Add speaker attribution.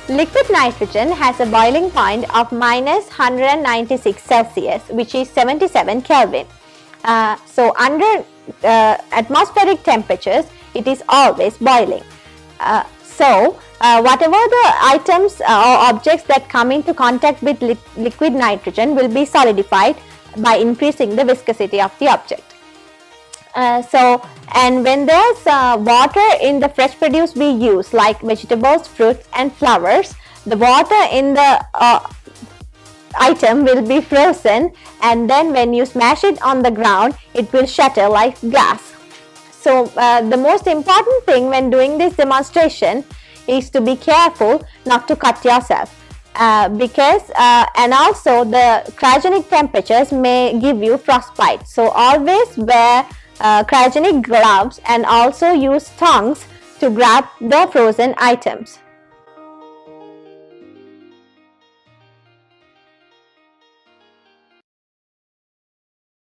Speaker 1: Liquid nitrogen has a boiling point of minus 196 Celsius, which is 77 Kelvin. So under atmospheric temperatures, it is always boiling. Whatever the items or objects that come into contact with liquid nitrogen will be solidified by increasing the viscosity of the object. And when there's water in the fresh produce we use, like vegetables, fruits and flowers, the water in the item will be frozen, and then when you smash it on the ground, it will shatter like glass. So the most important thing when doing this demonstration is to be careful not to cut yourself, and also the cryogenic temperatures may give you frostbite. So always wear cryogenic gloves and also use tongs to grab the frozen items.